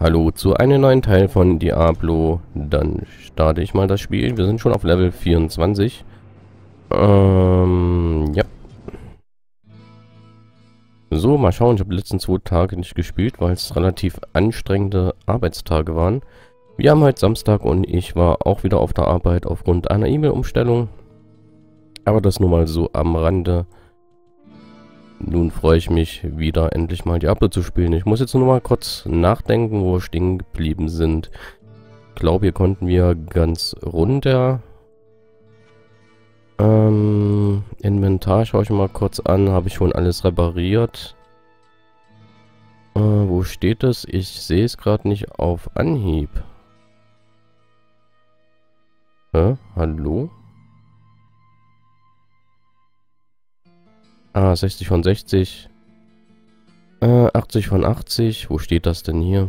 Hallo zu einem neuen Teil von Diablo. Dann starte ich mal das Spiel. Wir sind schon auf Level 24. Ja. So, mal schauen. Ich habe die letzten 2 Tage nicht gespielt, weil es relativ anstrengende Arbeitstage waren. Wir haben heute Samstag und ich war auch wieder auf der Arbeit aufgrund einer E-Mail-Umstellung. Aber das nur mal so am Rande. Nun freue ich mich wieder, endlich mal Diablo zu spielen. Ich muss jetzt nur mal kurz nachdenken, wo wir stehen geblieben sind. Ich glaube, hier konnten wir ganz runter. Inventar schaue ich mal kurz an. Habe ich schon alles repariert? Wo steht es? Ich sehe es gerade nicht auf Anhieb. Hallo? 60 von 60. 80 von 80. Wo steht das denn hier?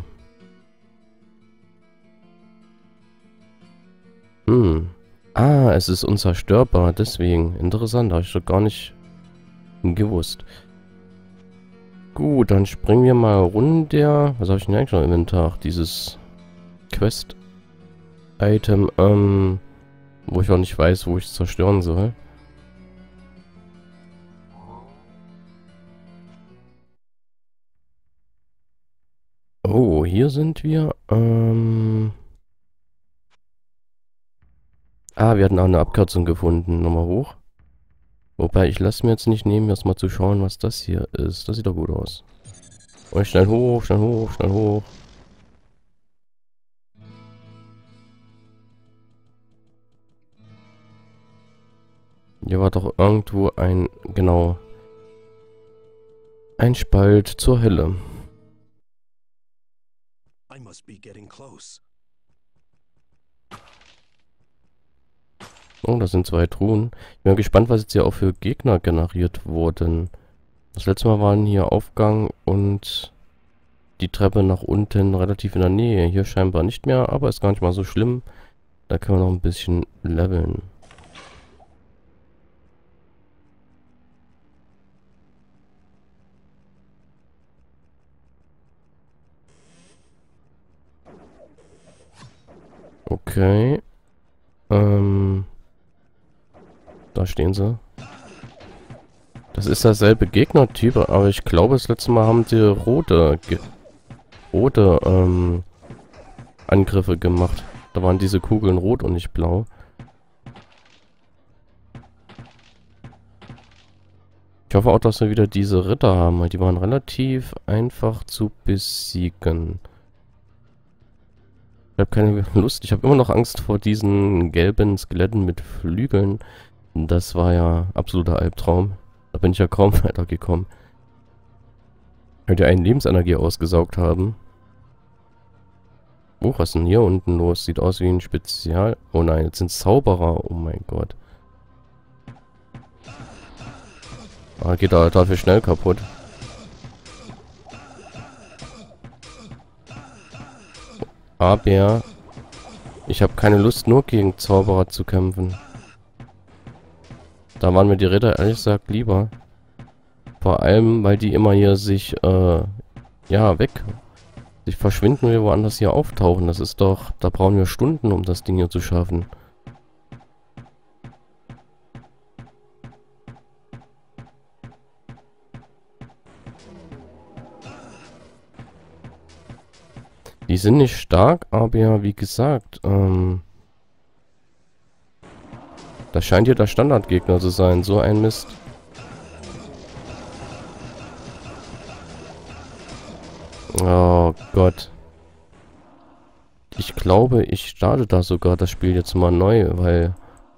Es ist unzerstörbar, deswegen. Interessant, habe ich doch gar nicht gewusst. Gut, dann springen wir mal runter. Was habe ich denn eigentlich noch im Inventar? Dieses Quest-Item, wo ich auch nicht weiß, wo ich es zerstören soll. Oh, hier sind wir. Wir hatten auch eine Abkürzung gefunden. Nochmal hoch. Wobei, ich lasse mir jetzt nicht nehmen, erstmal zu schauen, was das hier ist. Das sieht doch gut aus. Und schnell hoch, schnell hoch, schnell hoch. Hier war doch irgendwo ein, genau, ein Spalt zur Hölle. I must be getting close. Oh, das sind 2 Truhen. Ich bin gespannt, was jetzt hier auch für Gegner generiert wurden. Das letzte Mal waren hier Aufgang und die Treppe nach unten relativ in der Nähe. Hier scheinbar nicht mehr, aber ist gar nicht mal so schlimm. Da können wir noch ein bisschen leveln. Okay. Da stehen sie. Das ist derselbe Gegnertyp, aber ich glaube, das letzte Mal haben sie rote Angriffe gemacht. Da waren diese Kugeln rot und nicht blau. Ich hoffe auch, dass wir wieder diese Ritter haben, weil die waren relativ einfach zu besiegen. Ich habe keine Lust. Ich habe immer noch Angst vor diesen gelben Skeletten mit Flügeln. Das war ja absoluter Albtraum. Da bin ich ja kaum weitergekommen. Weil die einen Lebensenergie ausgesaugt haben. Oh, was ist denn hier unten los? Sieht aus wie ein Spezial... Oh nein, jetzt sind Zauberer. Oh mein Gott. Geht da dafür schnell kaputt. Aber ich habe keine Lust, nur gegen Zauberer zu kämpfen. Da waren mir die Ritter ehrlich gesagt lieber. Vor allem, weil die immer hier sich, sich verschwinden, wir woanders hier auftauchen. Das ist doch, da brauchen wir Stunden, um das Ding hier zu schaffen. Die sind nicht stark, aber ja, wie gesagt, das scheint hier der Standardgegner zu sein. So ein Mist. Oh Gott. Ich glaube, ich starte da sogar das Spiel jetzt mal neu, weil...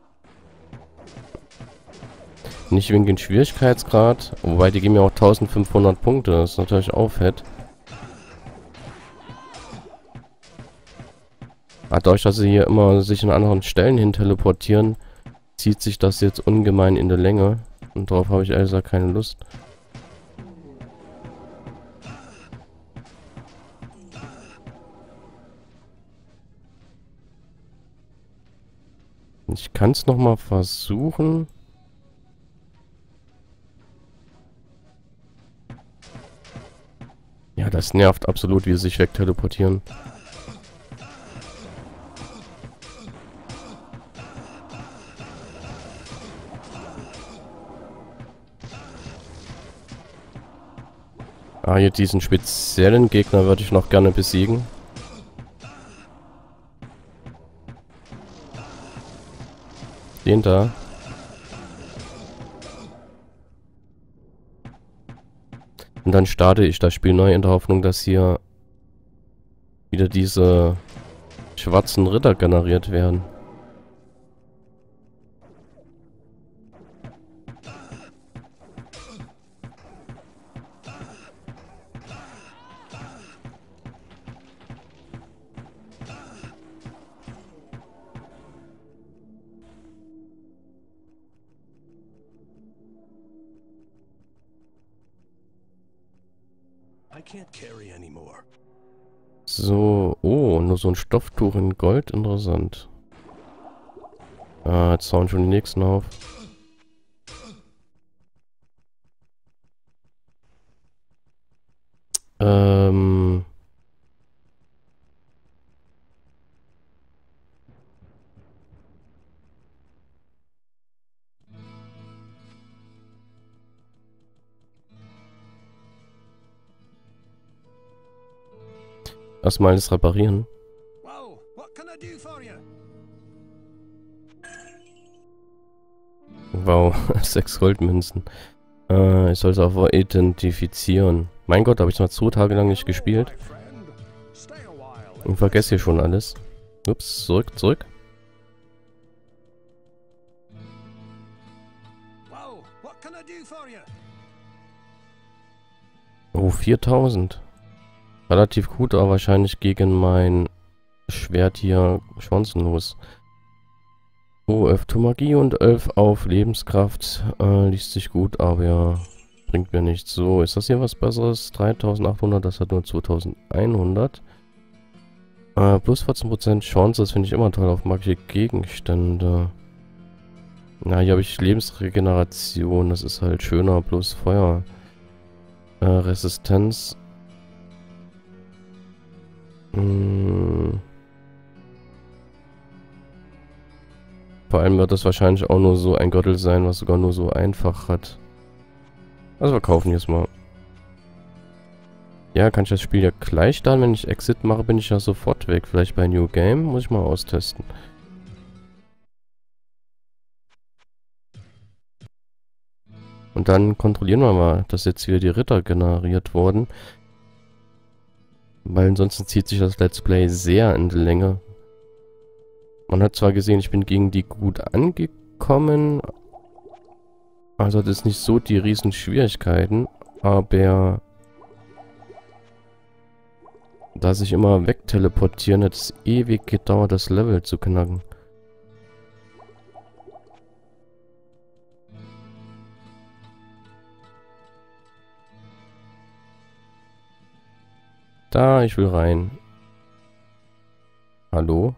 Nicht wegen dem Schwierigkeitsgrad, wobei die geben mir auch 1500 Punkte. Das ist natürlich auch fett. Dadurch, dass sie hier immer sich an anderen Stellen hin teleportieren, zieht sich das jetzt ungemein in der Länge. Und darauf habe ich ehrlich gesagt keine Lust. Ich kann es nochmal versuchen. Ja, Das nervt absolut, wie sie sich wegteleportieren. Ah, hier diesen speziellen Gegner würde ich noch gerne besiegen. Den da. Und dann starte ich das Spiel neu in der Hoffnung, dass hier wieder diese schwarzen Ritter generiert werden. I can't carry anymore. So, oh, nur so ein Stofftuch in Gold, interessant. Ah, jetzt hauen schon die nächsten auf. Ähm... Erstmal alles reparieren. Whoa, what can I do for you? Wow, 6 Goldmünzen. Ich soll es auch identifizieren. Mein Gott, habe ich noch 2 Tage lang nicht gespielt. Und vergesse hier schon alles. Ups, zurück. Whoa, what can I do for you? Oh, 4000. Relativ gut, aber wahrscheinlich gegen mein Schwert hier chancenlos. Oh, 11 to Magie und 11 auf Lebenskraft. Liest sich gut, aber ja, bringt mir nichts. So, ist das hier was Besseres? 3800, das hat nur 2100. Plus 14% Chance, das finde ich immer toll auf magische Gegenstände. Na, hier habe ich Lebensregeneration, das ist halt schöner, plus Feuer. Resistenz. Vor allem wird das wahrscheinlich auch nur so ein Gürtel sein, was sogar nur so einfach hat. Also wir kaufen jetzt mal. Ja, kann ich das Spiel ja gleich dann, wenn ich Exit mache, bin ich ja sofort weg. Vielleicht bei New Game, muss ich mal austesten. Und dann kontrollieren wir mal, dass jetzt wieder die Ritter generiert wurden. Weil ansonsten zieht sich das Let's Play sehr in die Länge. Man hat zwar gesehen, ich bin gegen die gut angekommen. Also das ist nicht so die riesen Schwierigkeiten. Aber da sich immer wegteleportieren, hat es ewig gedauert, das Level zu knacken. Da, ich will rein. Hallo?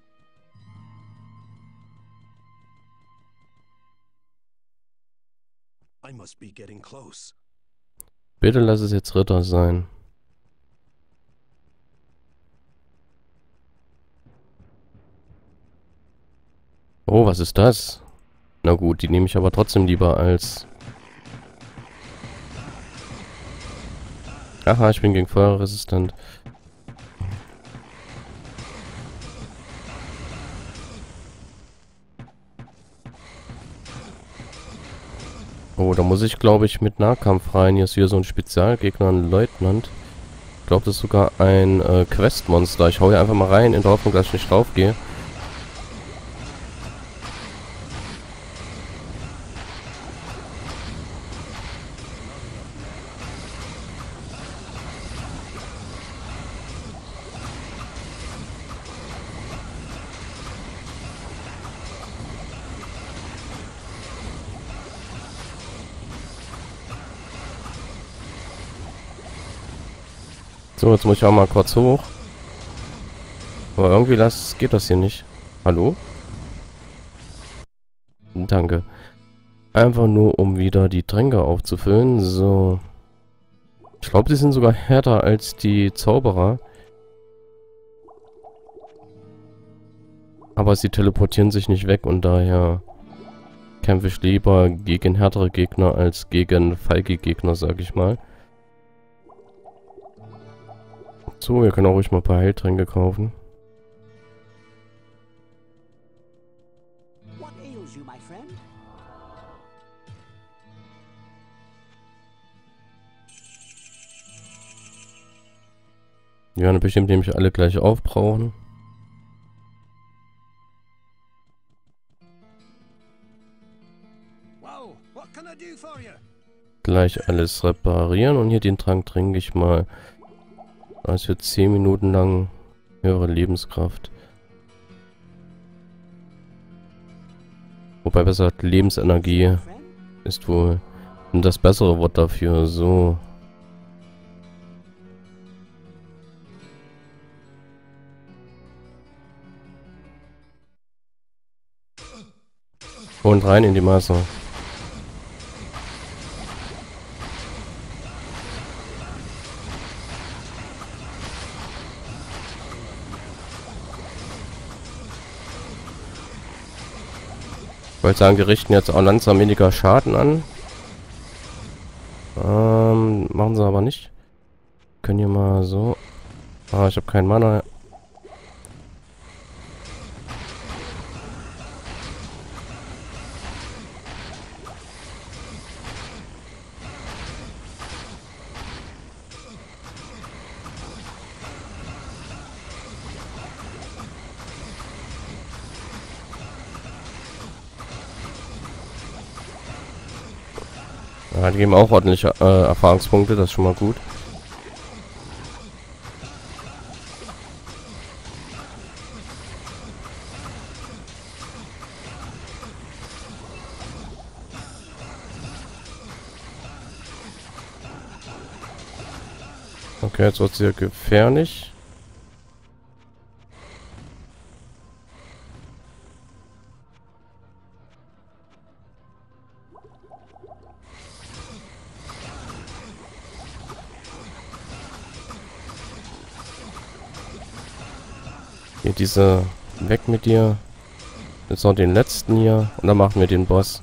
I must be getting close. Bitte lass es jetzt Ritter sein. Oh, was ist das? Na gut, die nehme ich aber trotzdem lieber als... Aha, ich bin gegen Feuer resistent. Oh, da muss ich, glaube ich, mit Nahkampf rein. Hier ist wieder so ein Spezialgegner, ein Leutnant. Ich glaube, das ist sogar ein Questmonster. Ich hau hier einfach mal rein, in der Hoffnung, dass ich nicht drauf gehe. So, jetzt muss ich auch mal kurz hoch. Aber irgendwie geht das hier nicht. Hallo? Danke. Einfach nur, um wieder die Tränke aufzufüllen. So. Ich glaube, die sind sogar härter als die Zauberer. Aber sie teleportieren sich nicht weg und daher kämpfe ich lieber gegen härtere Gegner als gegen feige Gegner, sag ich mal. So, wir können auch ruhig mal ein paar Heiltränke kaufen. What ails you, my friend? Die werden bestimmt nämlich alle gleich aufbrauchen. Whoa, what can I do for you? Gleich alles reparieren und hier den Trank trinke ich mal. Also für 10 Minuten lang höhere Lebenskraft. Wobei besser Lebensenergie Friend? ist wohl das bessere Wort dafür. So. Und rein in die Masse. Ich wollte sagen, die richten jetzt auch langsam weniger Schaden an. Machen sie aber nicht. Können hier mal so. Ah, ich habe keinen Mana. Ja, die geben auch ordentliche Erfahrungspunkte, das ist schon mal gut. Okay, jetzt wird es hier gefährlich. Hier diese weg mit dir. Jetzt noch den letzten hier und dann machen wir den Boss.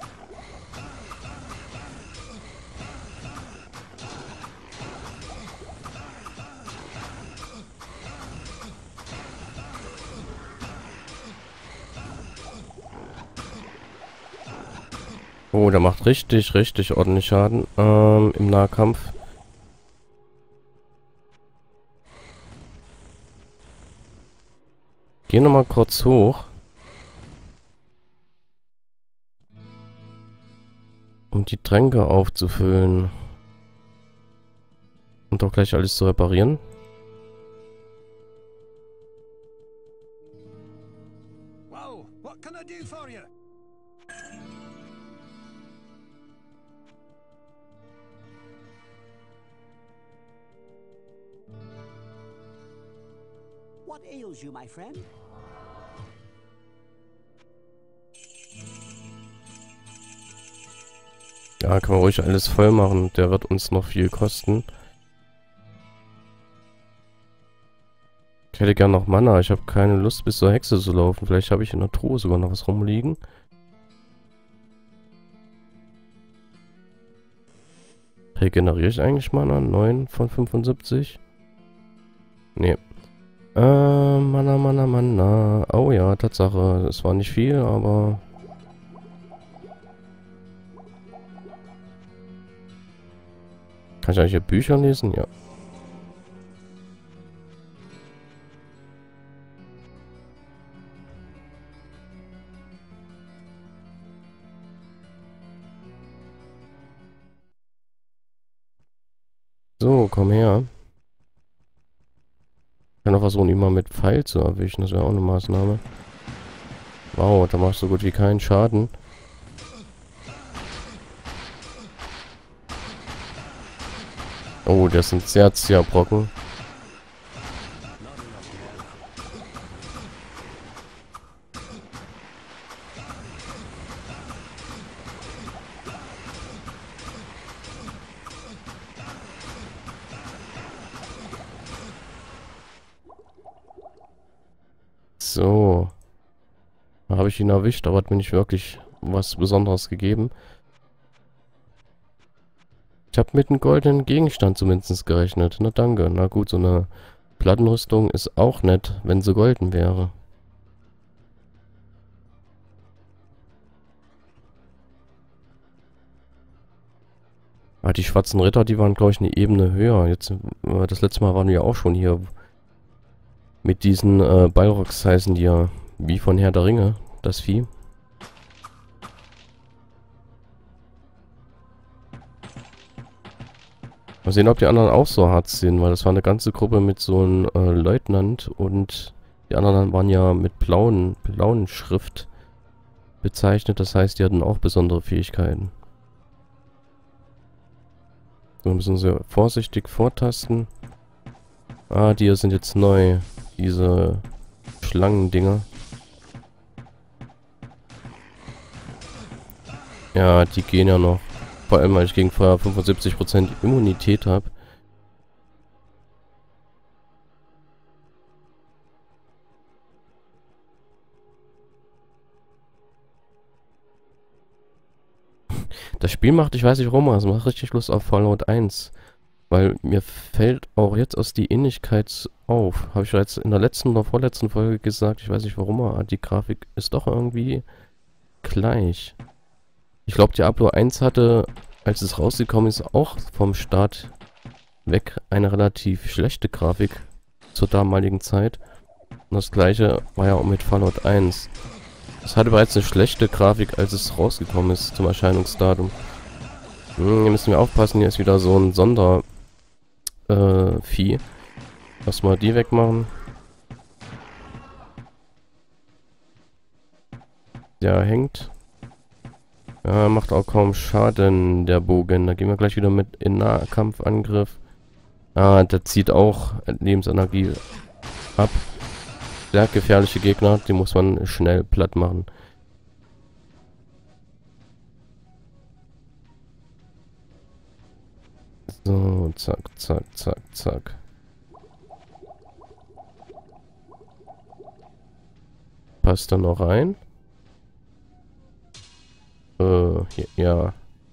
Oh, der macht richtig, richtig ordentlich Schaden im Nahkampf. Geh noch mal kurz hoch. Um die Tränke aufzufüllen. Und auch gleich alles zu reparieren. Whoa, what can I do for you? What ails you, my friend? Ja, kann man ruhig alles voll machen. Der wird uns noch viel kosten. Ich hätte gern noch Mana. Ich habe keine Lust bis zur Hexe zu laufen. Vielleicht habe ich in der Truhe sogar noch was rumliegen. Regeneriere ich eigentlich Mana? 9 von 75? Nee. Mana. Oh ja, Tatsache. Es war nicht viel, aber... Kann ich eigentlich hier Bücher lesen? Ja. So, komm her. Ich kann auch versuchen, ihn mal mit Pfeil zu erwischen. Das wäre auch eine Maßnahme. Wow, da machst du so gut wie keinen Schaden. Oh, das sind sehr Brocken. So. Da habe ich ihn erwischt, aber hat mir nicht wirklich was Besonderes gegeben. Ich habe mit einem goldenen Gegenstand zumindest gerechnet. Na danke. Na gut, so eine Plattenrüstung ist auch nett, wenn sie golden wäre. Ah, die schwarzen Ritter, die waren, glaube ich, eine Ebene höher. Jetzt, das letzte Mal waren wir auch schon hier mit diesen Balrogs heißen die ja, wie von Herr der Ringe, das Vieh. Mal sehen, ob die anderen auch so hart sind, weil das war eine ganze Gruppe mit so einem Leutnant und die anderen waren ja mit blauen Schrift bezeichnet. Das heißt, die hatten auch besondere Fähigkeiten. So müssen sie vorsichtig vortasten. Ah, die hier sind jetzt neu. Diese Schlangendinger. Ja, die gehen ja noch. Vor allem, weil ich gegen Feuer 75% Immunität habe. Das Spiel macht, ich weiß nicht warum, also macht richtig Lust auf Fallout 1. Weil mir fällt auch jetzt aus die Ähnlichkeit auf. Habe ich ja jetzt in der letzten oder vorletzten Folge gesagt, ich weiß nicht warum, aber die Grafik ist doch irgendwie gleich. Ich glaube, Diablo 1 hatte, als es rausgekommen ist, auch vom Start weg eine relativ schlechte Grafik zur damaligen Zeit. Und das gleiche war ja auch mit Fallout 1. Es hatte bereits eine schlechte Grafik, als es rausgekommen ist zum Erscheinungsdatum. Hier müssen wir aufpassen, hier ist wieder so ein Vieh. Lass mal die wegmachen. Der hängt. Ja, macht auch kaum Schaden, der Bogen. Da gehen wir gleich wieder mit in Nahkampfangriff. Ah, der zieht auch Lebensenergie ab. Sehr gefährliche Gegner, die muss man schnell platt machen. So, zack, zack, zack, zack. Passt da noch rein? Hier, ja.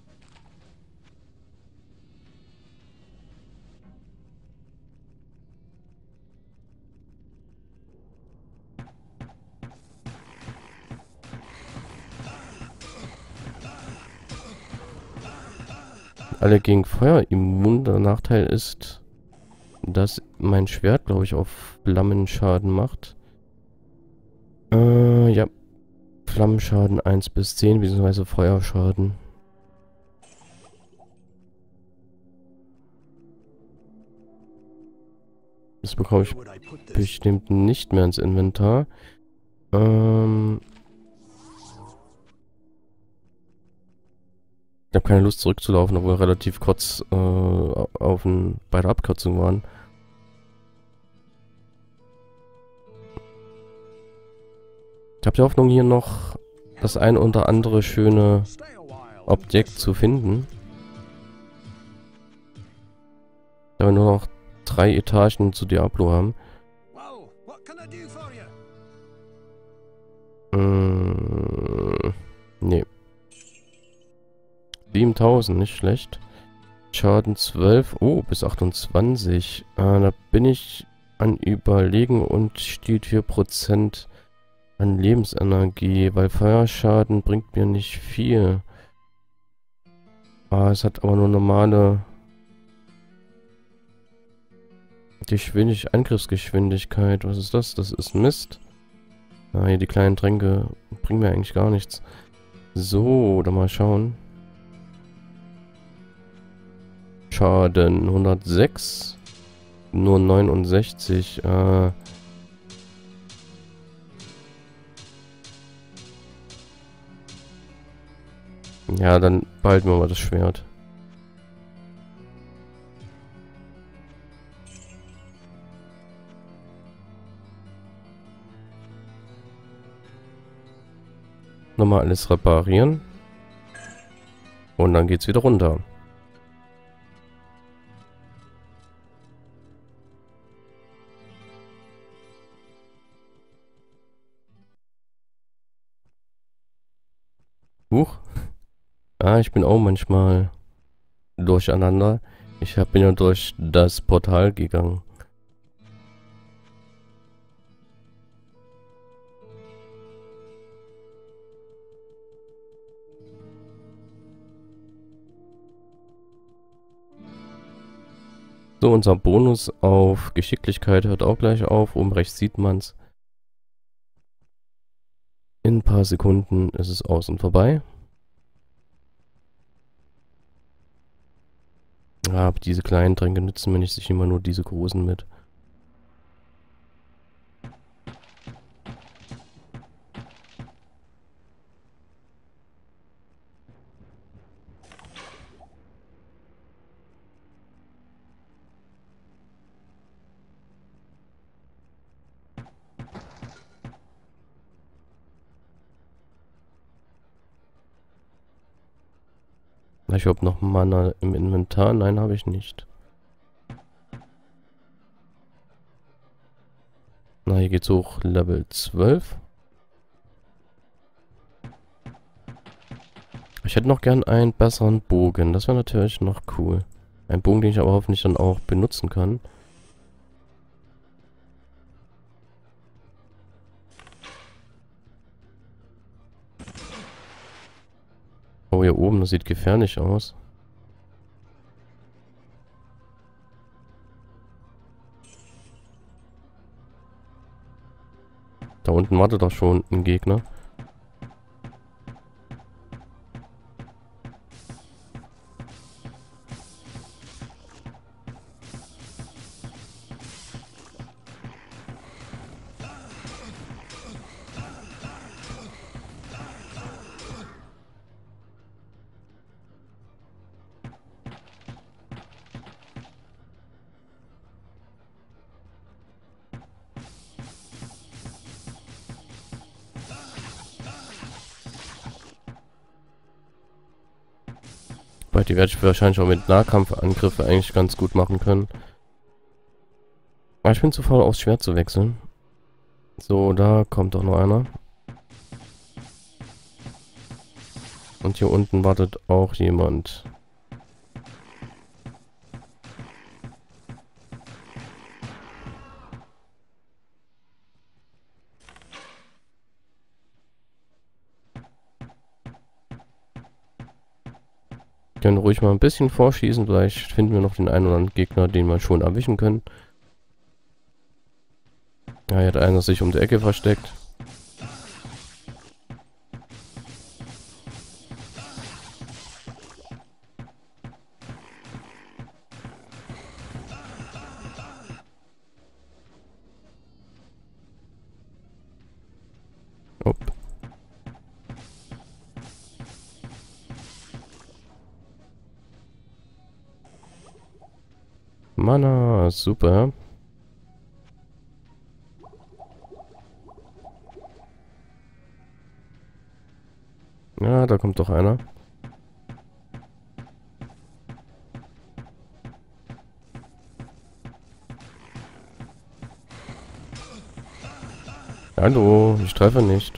Alle gegen Feuer immun. Der Nachteil ist, dass mein Schwert, glaube ich, auf Flammenschaden macht. Ja. Flammenschaden 1 bis 10, beziehungsweise Feuerschaden. Das bekomme ich bestimmt nicht mehr ins Inventar. Ich habe keine Lust zurückzulaufen, obwohl wir relativ kurz bei der Abkürzung waren. Ich habe die Hoffnung, hier noch das ein oder andere schöne Objekt zu finden. Da wir nur noch 3 Etagen zu Diablo haben. Nee. 7000, nicht schlecht. Schaden 12. Oh, bis 28. Da bin ich an Überlegen und steht 4% an Lebensenergie, weil Feuerschaden bringt mir nicht viel. Es hat aber nur normale Angriffsgeschwindigkeit. Was ist das? Das ist Mist. Hier die kleinen Tränke bringen mir eigentlich gar nichts. So, dann mal schauen. Schaden 106. Nur 69. Ja, dann behalten wir mal das Schwert. Nochmal alles reparieren. Und dann geht's wieder runter. Huch. Ah, ich bin auch manchmal durcheinander. Bin ja durch das Portal gegangen. So, unser Bonus auf Geschicklichkeit hört auch gleich auf. Oben rechts sieht man's. In ein paar Sekunden ist es aus und vorbei. Ja, aber diese kleinen Tränke nützen mir nicht, ich nehme nur diese großen mit. Ich habe noch Mana im Inventar. Nein, habe ich nicht. Na, hier geht's hoch. Level 12. Ich hätte noch gern einen besseren Bogen. Das wäre natürlich noch cool. Ein Bogen, den ich aber hoffentlich dann auch benutzen kann. Oh, hier oben, das sieht gefährlich aus. Da unten wartet doch schon ein Gegner. Weil die werde ich wahrscheinlich auch mit Nahkampfangriffe eigentlich ganz gut machen können. Aber ich bin zu faul, aufs Schwert zu wechseln. So, da kommt doch noch einer. Und hier unten wartet auch jemand. Wir können ruhig mal ein bisschen vorschießen. Vielleicht finden wir noch den einen oder anderen Gegner, den wir schon erwischen können. Ja, hier hat einer sich um die Ecke versteckt. Upp. Mana, super. Ja, da kommt doch einer. Hallo, ich treffe nicht.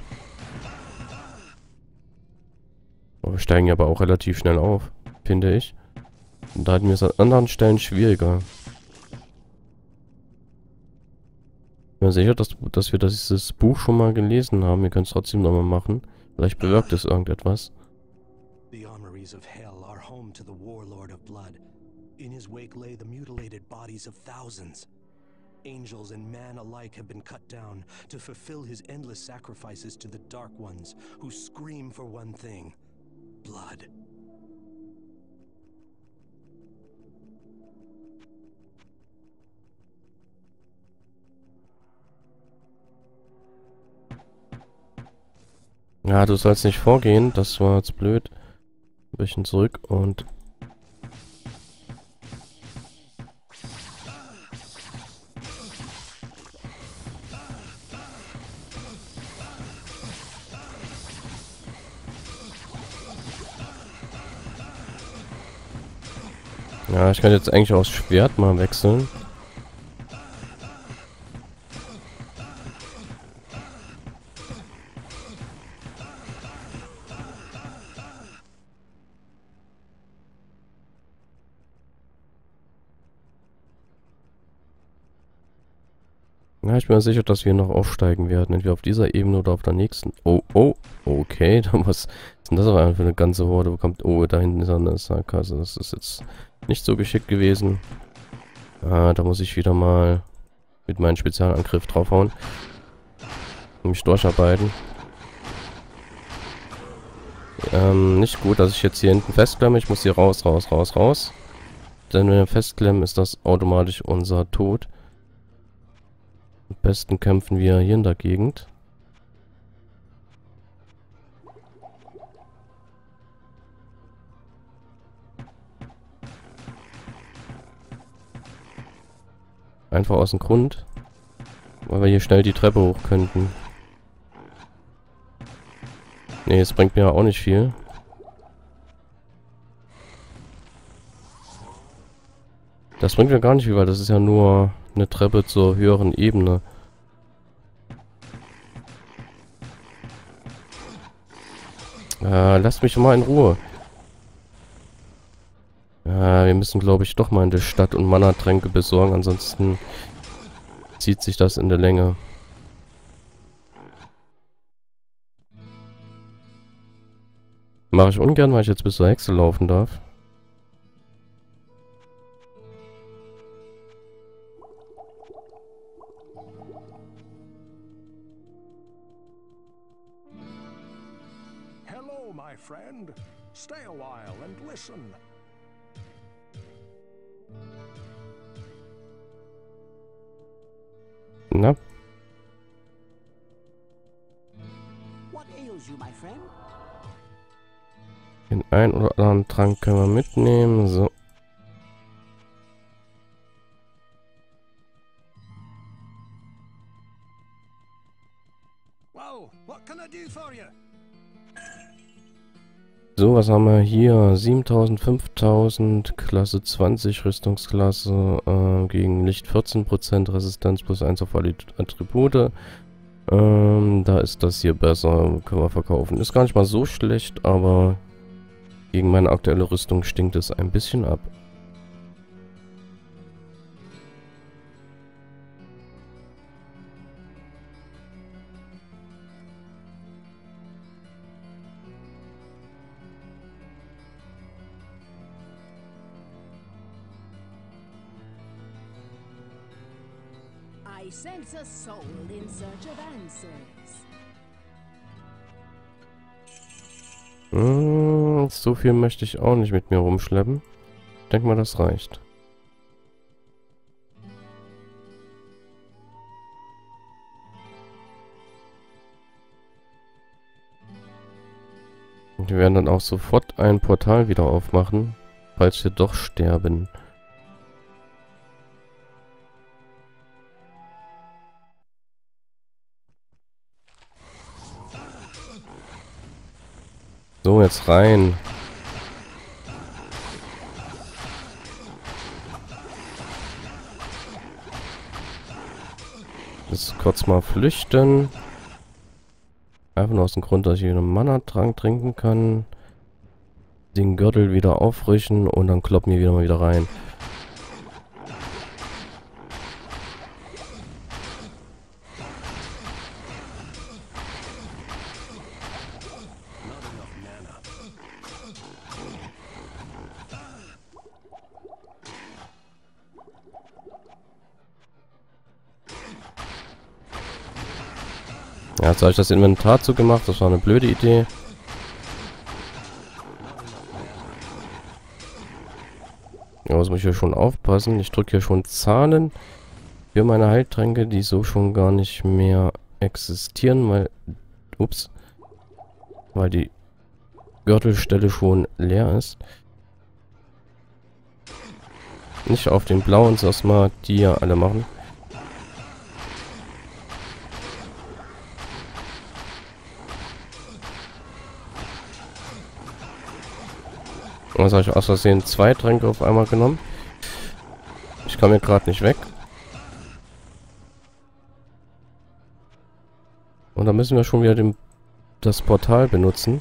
Oh, wir steigen aber auch relativ schnell auf, finde ich. Und da hatten wir es an anderen Stellen schwieriger. Ich bin mir sicher, dass wir dieses Buch schon mal gelesen haben. Wir können es trotzdem nochmal machen. Vielleicht bewirkt es irgendetwas. The armories of hell are home to the warlord of blood. In his wake lay the mutilated bodies of thousands. Angels and man alike have been cut down to fulfill his endless sacrifices to the Dark Ones, who scream for one thing: blood. Ja, du sollst nicht vorgehen. Das war jetzt blöd. Ein bisschen zurück und... Ja, ich kann jetzt eigentlich auch das Schwert mal wechseln. Ja, ich bin mir sicher, dass wir noch aufsteigen werden. Entweder auf dieser Ebene oder auf der nächsten. Oh, oh, okay. Was ist denn das aber für eine ganze Horde? Wo kommt... Oh, da hinten ist eine Sackgasse. Das ist jetzt nicht so geschickt gewesen. Ah, da muss ich wieder mal mit meinem Spezialangriff draufhauen. Und mich durcharbeiten. Nicht gut, dass ich jetzt hier hinten festklemme. Ich muss hier raus. Denn wenn wir festklemmen, ist das automatisch unser Tod. Am besten kämpfen wir hier in der Gegend. Einfach aus dem Grund, weil wir hier schnell die Treppe hoch könnten. Nee, es bringt mir auch nicht viel. Das bringt mir gar nicht viel, weil das ist ja nur eine Treppe zur höheren Ebene. Lasst mich mal in Ruhe. Wir müssen, glaube ich, doch mal in der Stadt und Mana-Tränke besorgen. Ansonsten zieht sich das in der Länge. Mache ich ungern, weil ich jetzt bis zur Hexe laufen darf. Hello, my friend. Stay a while and listen. Na? What ails you, my friend? Den einen oder anderen Trank können wir mitnehmen. So. Whoa, what can I do for you? So, was haben wir hier? 7000, 5000, Klasse 20, Rüstungsklasse, gegen Licht 14%, Resistenz plus 1 auf alle Attribute. Da ist das hier besser, können wir verkaufen. Ist gar nicht mal so schlecht, aber gegen meine aktuelle Rüstung stinkt es ein bisschen ab. I sense a soul in search of answers. So viel möchte ich auch nicht mit mir rumschleppen. Ich denke mal, das reicht. Und wir werden dann auch sofort ein Portal wieder aufmachen, falls wir doch sterben. So, jetzt rein. Jetzt kurz mal flüchten. Einfach nur aus dem Grund, dass ich einen Mana-Trank trinken kann. Den Gürtel wieder auffrischen und dann kloppen wir mal wieder rein. Ja, jetzt habe ich das Inventar zugemacht. Das war eine blöde Idee. Ja, muss ich hier schon aufpassen. Ich drücke hier schon Zahlen für meine Heiltränke, die so schon gar nicht mehr existieren, weil... Ups. Weil die Gürtelstelle schon leer ist. Nicht auf den blauen, erstmal die ja alle machen. Und jetzt habe ich aus Versehen 2 Tränke auf einmal genommen. Ich komme hier gerade nicht weg. Und dann müssen wir schon wieder das Portal benutzen.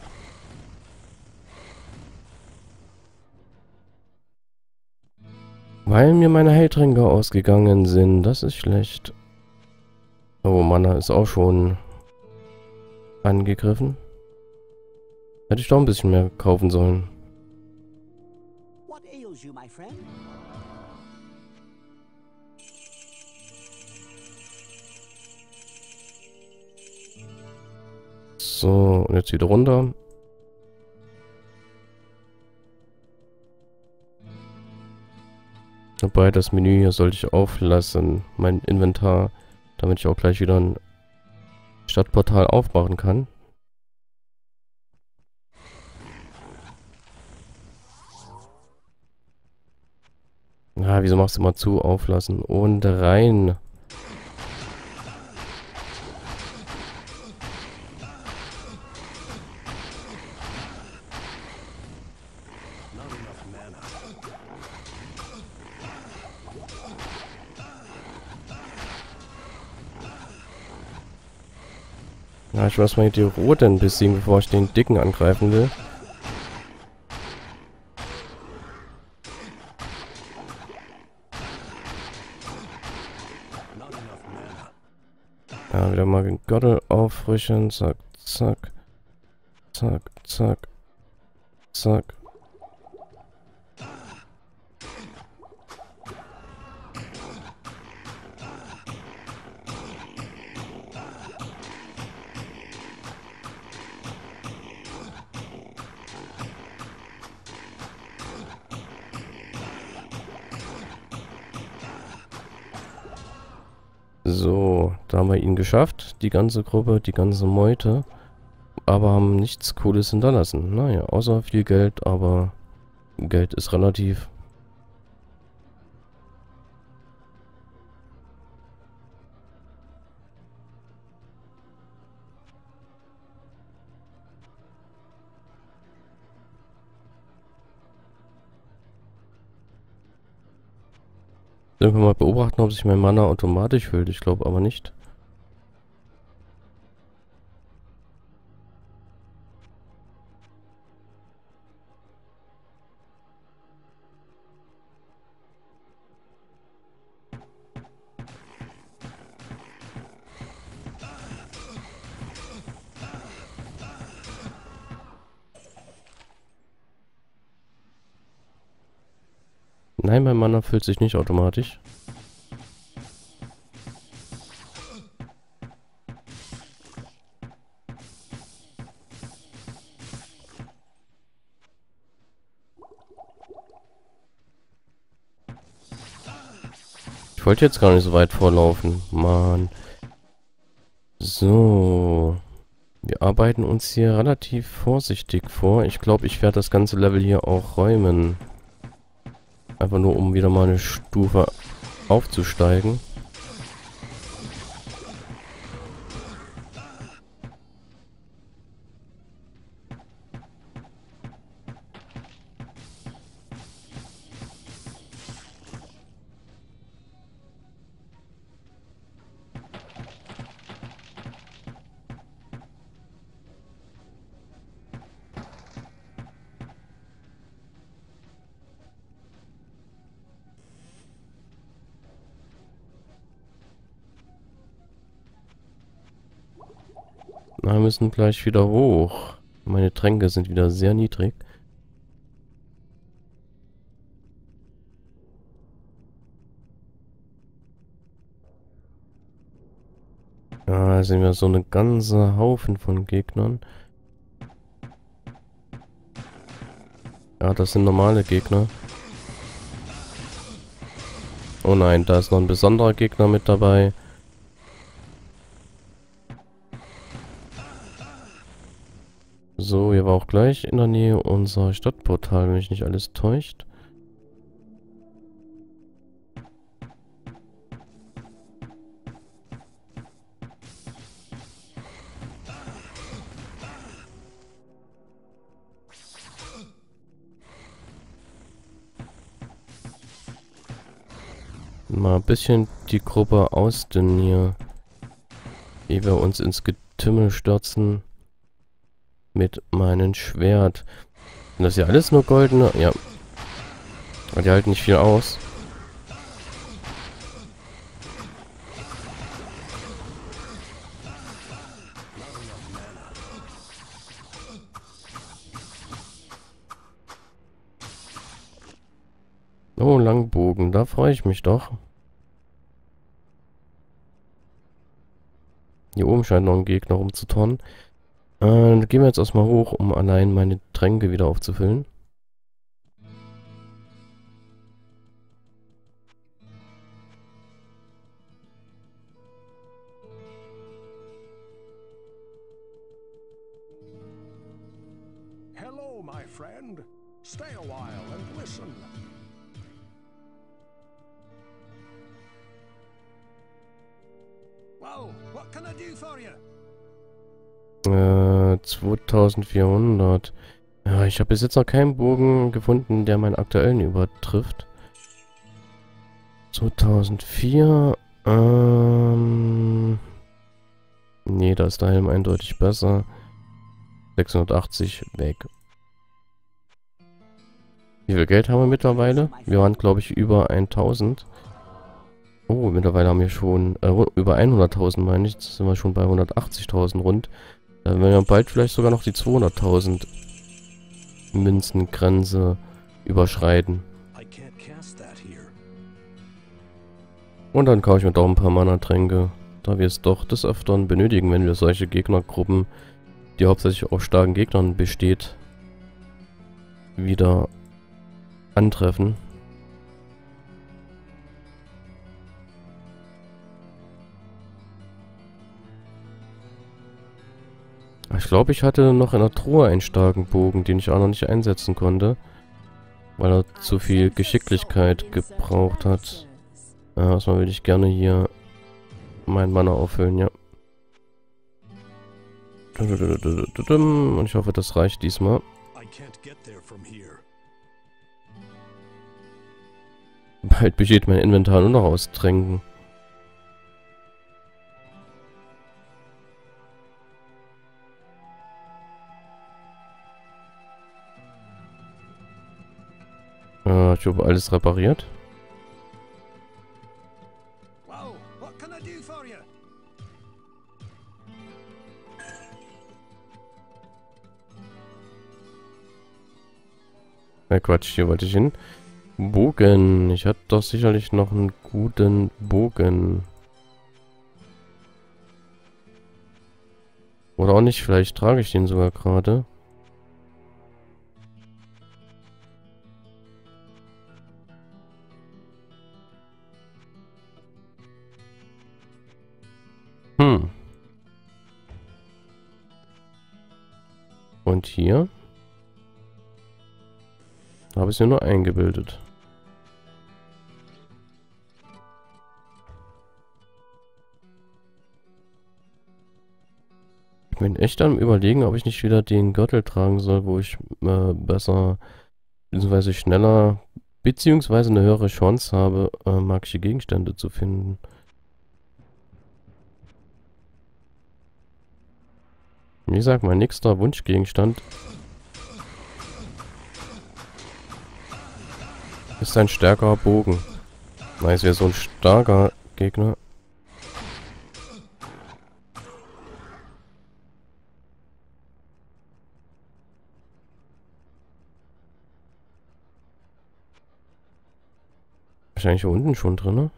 Weil mir meine Heiltränke ausgegangen sind. Das ist schlecht. Oh, Mana ist auch schon angegriffen. Hätte ich doch ein bisschen mehr kaufen sollen. What ails you, my friend? So, und jetzt wieder runter. Wobei, das Menü hier sollte ich auflassen. Mein Inventar, damit ich auch gleich wieder ein Stadtportal aufmachen kann. Ah, wieso machst du mal zu? Auflassen und rein. Not enough mana. Ja, ich muss mal die Roten besiegen, bevor ich den Dicken angreifen will. Not enough mana. Ja, wieder mal den Gürtel auffrischen. Zack, zack. Zack, zack. Zack. So, da haben wir ihn geschafft. Die ganze Gruppe, die ganze Meute. Aber haben nichts Cooles hinterlassen. Naja, außer viel Geld, aber Geld ist relativ. Sollen wir mal beobachten, ob sich mein Mana automatisch füllt. Ich glaube aber nicht. Nein, mein Mana füllt sich nicht automatisch. Ich wollte jetzt gar nicht so weit vorlaufen. Mann. So. Wir arbeiten uns hier relativ vorsichtig vor. Ich glaube, ich werde das ganze Level hier auch räumen. Einfach nur, um wieder mal eine Stufe aufzusteigen. Na, wir müssen gleich wieder hoch. Meine Tränke sind wieder sehr niedrig. Ja, da sind wir so eine ganze Haufen von Gegnern. Ja, das sind normale Gegner. Oh nein, da ist noch ein besonderer Gegner mit dabei. So, hier war auch gleich in der Nähe unser Stadtportal, wenn mich nicht alles täuscht. Mal ein bisschen die Gruppe ausdünnen hier. Ehe wir uns ins Getümmel stürzen. Mit meinem Schwert. Sind das hier alles nur goldene? Ja. Aber die halten nicht viel aus. Oh, Langbogen. Da freue ich mich doch. Hier oben scheint noch ein Gegner rumzuturnen. Gehen wir jetzt erstmal hoch, um allein meine Tränke wieder aufzufüllen. Hello, my friend. Stay a while and listen. Well, what can I do for you? 2400. Ja, ich habe bis jetzt noch keinen Bogen gefunden, der meinen aktuellen übertrifft. 2004. Nee, da ist der Helm eindeutig besser. 680 weg. Wie viel Geld haben wir mittlerweile? Wir waren, glaube ich, über 1000. Oh, mittlerweile haben wir schon über 100.000, meine ich. Jetzt sind wir schon bei 180.000 rund. Da werden wir bald vielleicht sogar noch die 200.000 Münzengrenze überschreiten. Und dann kaufe ich mir doch ein paar Mana-Tränke, da wir es doch des Öfteren benötigen, wenn wir solche Gegnergruppen, die hauptsächlich aus starken Gegnern besteht, wieder antreffen. Ich glaube, ich hatte noch in der Truhe einen starken Bogen, den ich auch noch nicht einsetzen konnte, weil er zu viel Geschicklichkeit gebraucht hat. Erstmal will ich gerne hier meinen Mana auffüllen, ja. Und ich hoffe, das reicht diesmal. Bald besteht mein Inventar nur noch aus Tränken. Ich habe alles repariert. Ja, Quatsch, hier wollte ich hin. Bogen. Ich hatte doch sicherlich noch einen guten Bogen. Oder auch nicht, vielleicht trage ich den sogar gerade. Und hier habe ich es mir nur eingebildet. Ich bin echt am Überlegen, ob ich nicht wieder den Gürtel tragen soll, wo ich besser, beziehungsweise schneller, beziehungsweise eine höhere Chance habe, magische Gegenstände zu finden. Wie gesagt, mein nächster Wunschgegenstand ist ein stärkerer Bogen. Nice, wäre so ein starker Gegner. Wahrscheinlich hier unten schon drin, ne?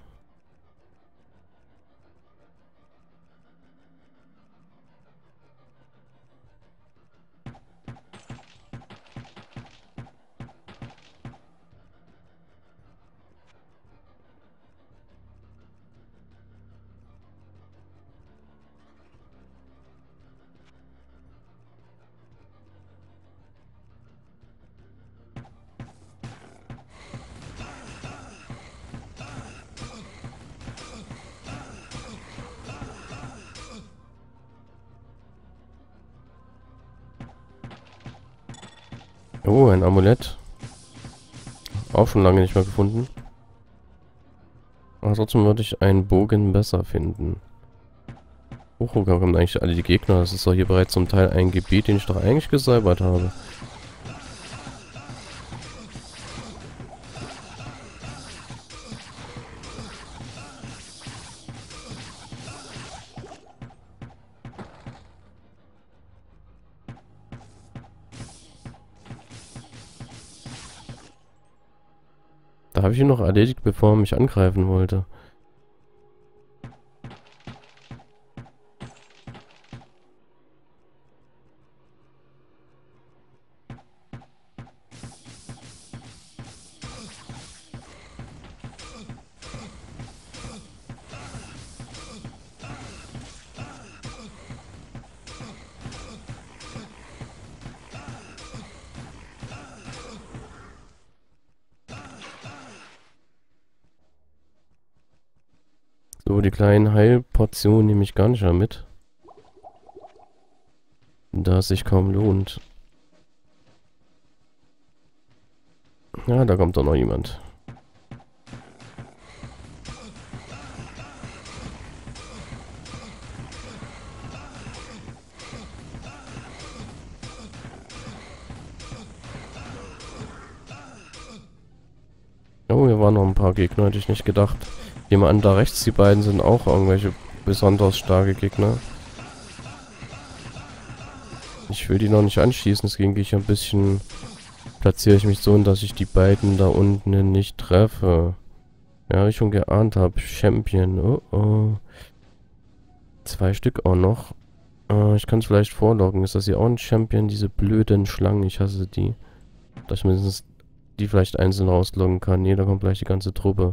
Oh, ein Amulett. Auch schon lange nicht mehr gefunden. Aber trotzdem würde ich einen Bogen besser finden. Wo kommen eigentlich alle die Gegner? Das ist doch hier bereits zum Teil ein Gebiet, den ich doch eigentlich gesäubert habe. Da habe ich ihn noch erledigt, bevor er mich angreifen wollte. So, die kleinen Heilportionen nehme ich gar nicht mehr mit. Da es sich kaum lohnt. Ja, da kommt doch noch jemand. Oh, hier waren noch ein paar Gegner, hätte ich nicht gedacht. Nehmen wir an, da rechts, die beiden sind auch irgendwelche besonders starke Gegner. Ich will die noch nicht anschießen, deswegen gehe ich ein bisschen... Platziere ich mich so, dass ich die beiden da unten nicht treffe. Ja, wie ich schon geahnt habe. Champion. Oh oh. 2 Stück auch noch. Ich kann es vielleicht vorloggen. Ist das hier auch ein Champion? Diese blöden Schlangen. Ich hasse die. Dass ich mindestens die vielleicht einzeln rausloggen kann. Nee, da kommt gleich die ganze Truppe.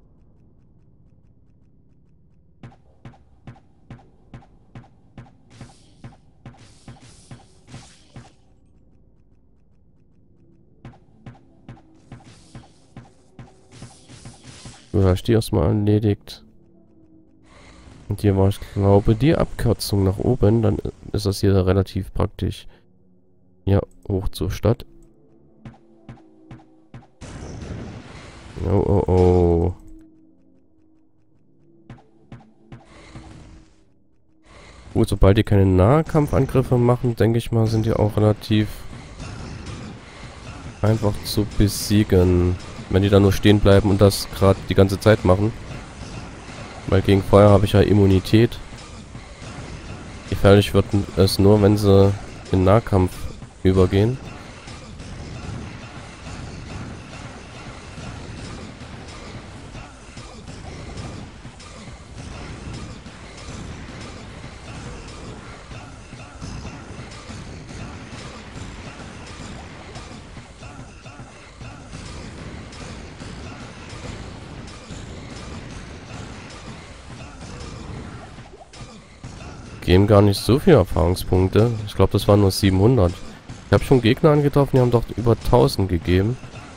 So, da ist die erstmal erledigt. Und hier war, ich glaube, die Abkürzung nach oben. Dann ist das hier relativ praktisch. Ja, hoch zur Stadt. Oh, oh, oh. Gut, sobald die keine Nahkampfangriffe machen, denke ich mal, sind die auch relativ einfach zu besiegen. Wenn die da nur stehen bleiben und das gerade die ganze Zeit machen. Weil gegen Feuer habe ich ja Immunität. Gefährlich wird es nur, wenn sie in Nahkampf übergehen. Geben gar nicht so viele Erfahrungspunkte. Ich glaube, das waren nur 700. Ich habe schon Gegner angetroffen, die haben doch über 1000 gegeben.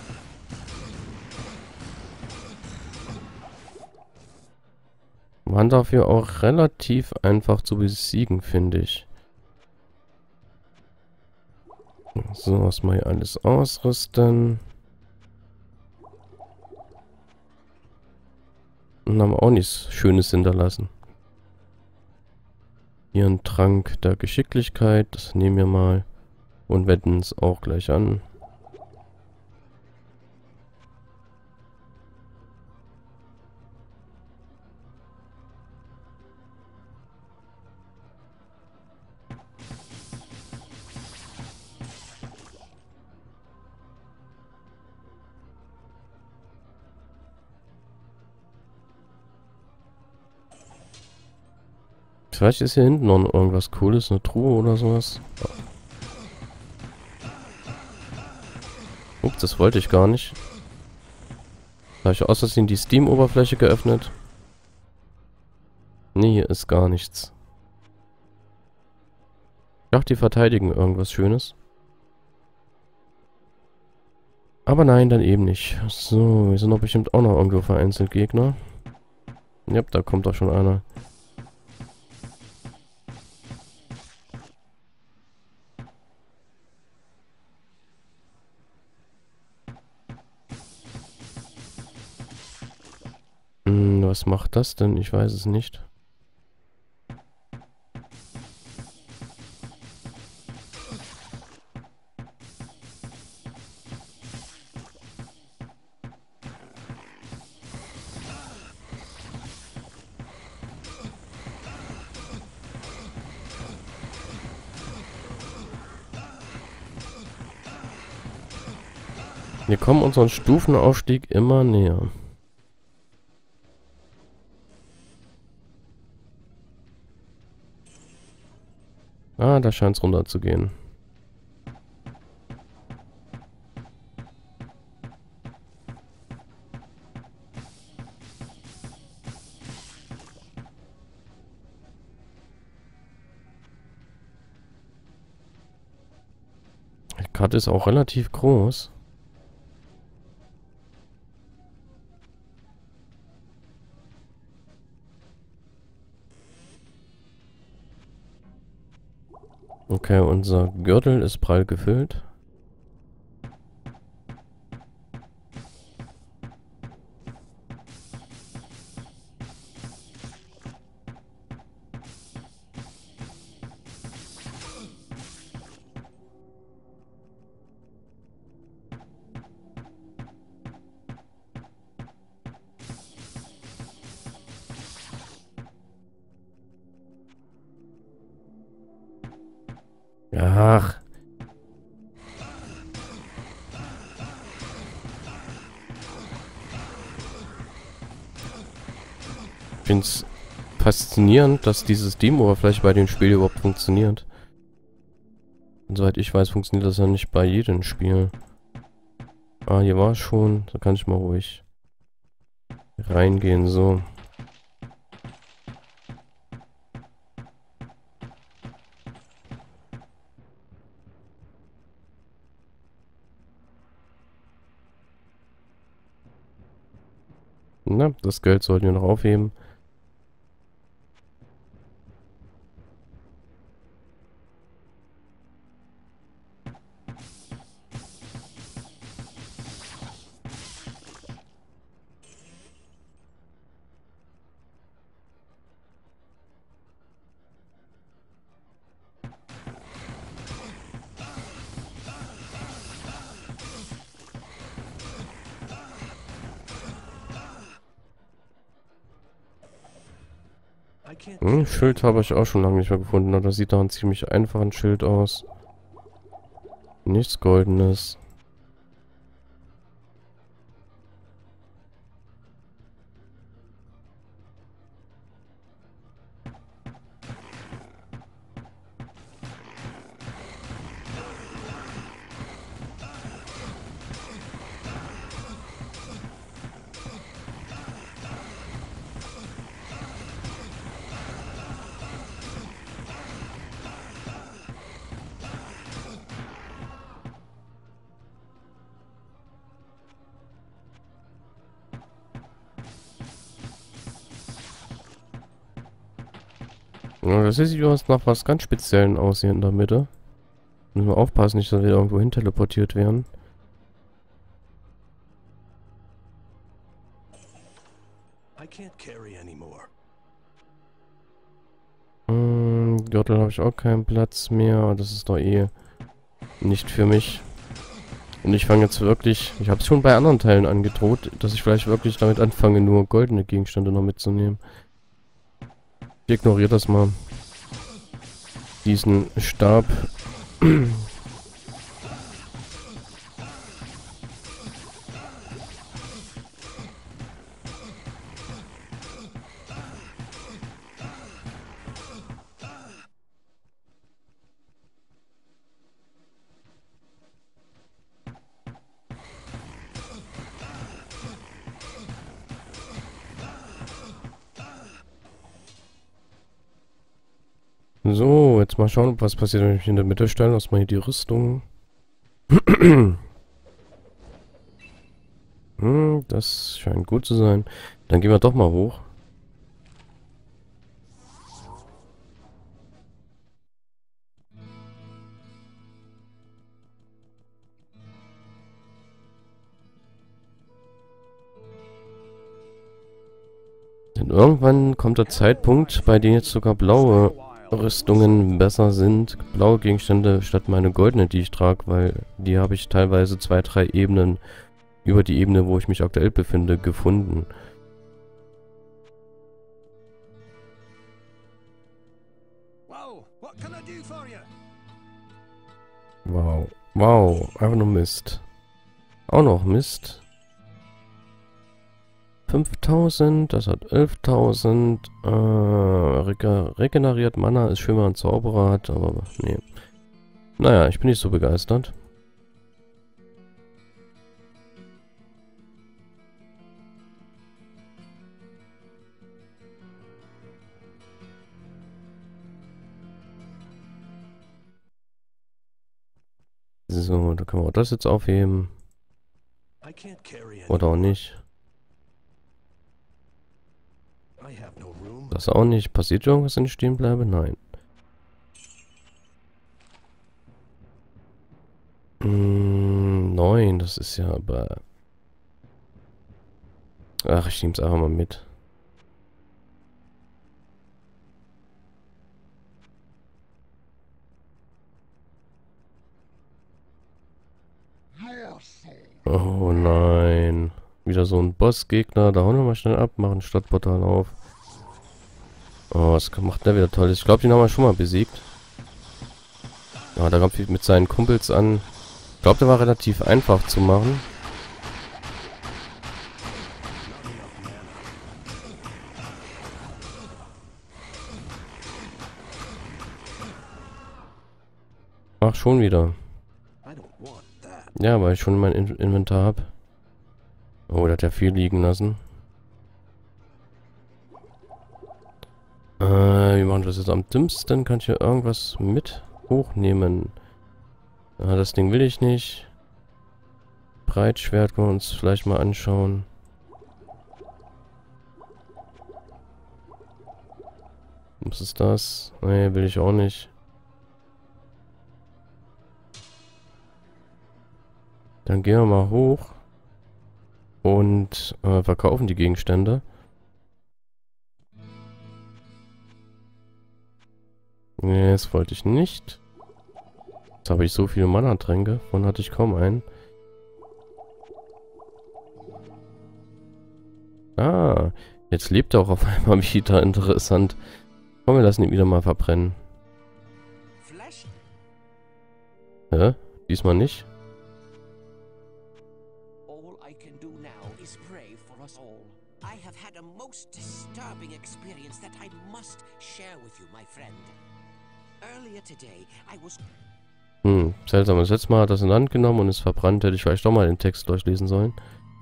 Waren dafür auch relativ einfach zu besiegen, finde ich. So, erstmal hier alles ausrüsten. Und haben auch nichts Schönes hinterlassen. Hier ein Trank der Geschicklichkeit, das nehmen wir mal und wenden es auch gleich an. Vielleicht ist hier hinten noch irgendwas Cooles, eine Truhe oder sowas. Ups, das wollte ich gar nicht. Da habe ich aus Versehen die Steam-Oberfläche geöffnet. Nee, hier ist gar nichts. Ich dachte, die verteidigen irgendwas Schönes. Aber nein, dann eben nicht. So, wir sind doch bestimmt auch noch irgendwo vereinzelt Gegner. Ja, da kommt doch schon einer. Was macht das denn? Ich weiß es nicht. Wir kommen unseren Stufenaufstieg immer näher. Ah, da scheint es runter zu gehen. Die Karte ist auch relativ groß. Okay, unser Gürtel ist prall gefüllt. Ach. Ich finde es faszinierend, dass dieses Demo-Oberfläche bei dem Spiel überhaupt funktioniert. Und soweit ich weiß, funktioniert das ja nicht bei jedem Spiel. Ah, hier war es schon. Da kann ich mal ruhig reingehen, so. Na, das Geld sollten wir noch aufheben. Schild habe ich auch schon lange nicht mehr gefunden. Aber das sieht doch ein ziemlich einfaches Schild aus. Nichts Goldenes. Ja, das sieht aus nach was ganz Speziellen aus hier in der Mitte. Müssen wir aufpassen, nicht, dass wir irgendwo hin teleportiert werden. Gürtel habe ich auch keinen Platz mehr. Das ist doch eh nicht für mich. Und ich fange jetzt wirklich... Ich habe es schon bei anderen Teilen angedroht, dass ich vielleicht wirklich damit anfange, nur goldene Gegenstände noch mitzunehmen. Ich ignoriere das mal. Diesen Stab. So, jetzt mal schauen, was passiert, wenn ich mich in der Mitte stelle. Lass mal hier die Rüstung. Das scheint gut zu sein. Dann gehen wir doch mal hoch. Denn irgendwann kommt der Zeitpunkt, bei dem jetzt sogar blaue Rüstungen besser sind. Blaue Gegenstände statt meine goldene, die ich trage, weil die habe ich teilweise 2, 3 Ebenen über die Ebene, wo ich mich aktuell befinde, gefunden. Wow. Wow. Einfach nur Mist. auch noch Mist. 5000, das hat 11.000. Regeneriert Mana ist schön, wenn man einen Zauberer hat, aber nee. Naja, ich bin nicht so begeistert. So, da können wir auch das jetzt aufheben. I can't carry Oder auch anymore. nicht. I have no room. Das auch nicht. Passiert irgendwas, wenn ich stehen bleibe? Nein. 9, das ist ja aber... Ach, ich nehme es einfach mal mit. Oh nein. Wieder so ein Bossgegner. Da hauen wir mal schnell ab, machen ein Stadtportal auf. Oh, was macht der wieder Tolles? Ich glaube, den haben wir schon mal besiegt. Ja, da kommt mit seinen Kumpels an. Ich glaube, der war relativ einfach zu machen. Ach, schon wieder. I don't want that. Ja, weil ich schon mein Inventar habe. Oh, der hat ja viel liegen lassen. Wie machen wir das jetzt am dümmsten? Kann ich hier irgendwas mit hochnehmen? Ah, das Ding will ich nicht. Breitschwert können wir uns vielleicht mal anschauen. Was ist das? Nee, will ich auch nicht. Dann gehen wir mal hoch. Und verkaufen die Gegenstände. Nee, das wollte ich nicht. Jetzt habe ich so viele Mana-Tränke. Vorhin hatte ich kaum einen. Ah, jetzt lebt er auch auf einmal wieder. Interessant. Komm, wir lassen ihn wieder mal verbrennen. Flesh? Hä? Diesmal nicht? All I can do now is pray for us all. I have had a most disturbing experience that I must share with you, my friend. Earlier today, I was... Seltsam. Das letzte Mal hat das in Land genommen und ist verbrannt. Hätte ich vielleicht doch mal den Text durchlesen sollen.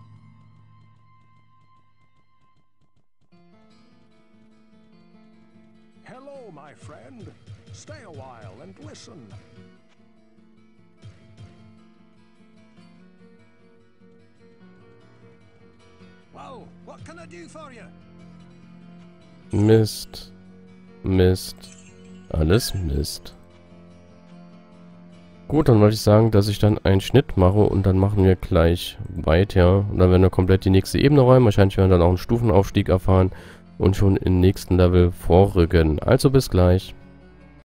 Hello, my friend. Stay a while and listen. Well, what can I do for you? Mist. Mist. Alles Mist. Gut, dann wollte ich sagen, dass ich dann einen Schnitt mache und dann machen wir gleich weiter. Und dann werden wir komplett die nächste Ebene räumen. Wahrscheinlich werden wir dann auch einen Stufenaufstieg erfahren und schon im nächsten Level vorrücken. Also bis gleich.